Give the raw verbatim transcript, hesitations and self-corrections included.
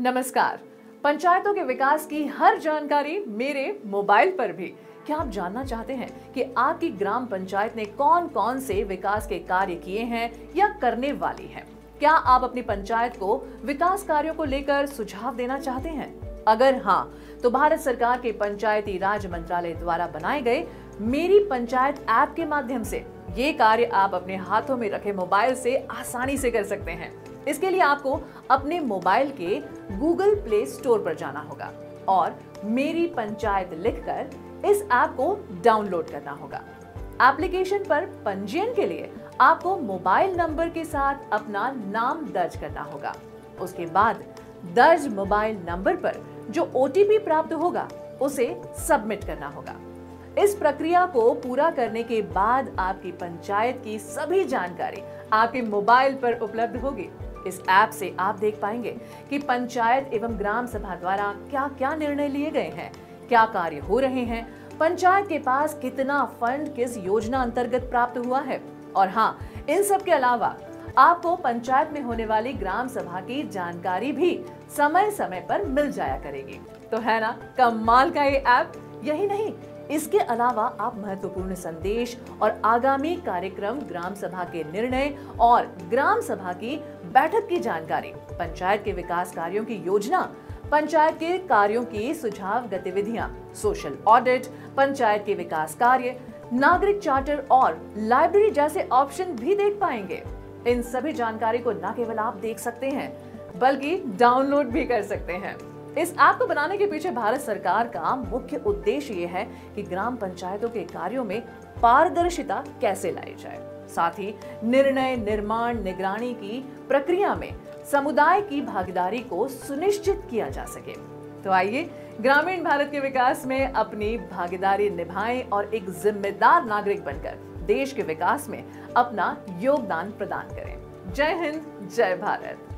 नमस्कार। पंचायतों के विकास की हर जानकारी मेरे मोबाइल पर भी। क्या आप जानना चाहते हैं कि आपकी ग्राम पंचायत ने कौन कौन से विकास के कार्य किए हैं या करने वाली है? क्या आप अपनी पंचायत को विकास कार्यों को लेकर सुझाव देना चाहते हैं? अगर हाँ, तो भारत सरकार के पंचायती राज मंत्रालय द्वारा बनाए गए मेरी पंचायत ऐप के माध्यम से ये कार्य आप अपने हाथों में रखे मोबाइल से आसानी से कर सकते हैं। इसके लिए आपको अपने मोबाइल के गूगल प्ले स्टोर पर जाना होगा और मेरी पंचायत लिखकर इस ऐप को डाउनलोड करना होगा। एप्लीकेशन पर पंजीयन के लिए आपको मोबाइल नंबर के साथ अपना नाम दर्ज करना होगा। उसके बाद दर्ज मोबाइल नंबर पर जो ओ टी पी प्राप्त होगा उसे सबमिट करना होगा। इस प्रक्रिया को पूरा करने के बाद आपकी पंचायत की सभी जानकारी आपके मोबाइल पर उपलब्ध होगी। इस ऐप से आप देख पाएंगे कि पंचायत एवं ग्राम सभा द्वारा क्या क्या निर्णय लिए गए हैं, क्या कार्य हो रहे हैं, पंचायत के पास कितना फंड किस योजना अंतर्गत प्राप्त हुआ है और हाँ, इन सब के अलावा आपको पंचायत में होने वाली ग्राम सभा की जानकारी भी समय समय पर मिल जाया करेगी। तो है ना कमाल का ये ऐप। यही नहीं, इसके अलावा आप महत्वपूर्ण संदेश और आगामी कार्यक्रम, ग्राम सभा के निर्णय और ग्राम सभा की बैठक की जानकारी, पंचायत के विकास कार्यों की योजना, पंचायत के कार्यों की सुझाव गतिविधियां, सोशल ऑडिट, पंचायत के विकास कार्य, नागरिक चार्टर और लाइब्रेरी जैसे ऑप्शन भी देख पाएंगे। इन सभी जानकारी को न केवल आप देख सकते हैं बल्कि डाउनलोड भी कर सकते हैं। इस ऐप को बनाने के पीछे भारत सरकार का मुख्य उद्देश्य ये है कि ग्राम पंचायतों के कार्यों में पारदर्शिता कैसे लाई जाए, साथ ही निर्णय निर्माण निगरानी की प्रक्रिया में समुदाय की भागीदारी को सुनिश्चित किया जा सके। तो आइए ग्रामीण भारत के विकास में अपनी भागीदारी निभाएं और एक जिम्मेदार नागरिक बनकर देश के विकास में अपना योगदान प्रदान करें। जय हिंद, जय भारत।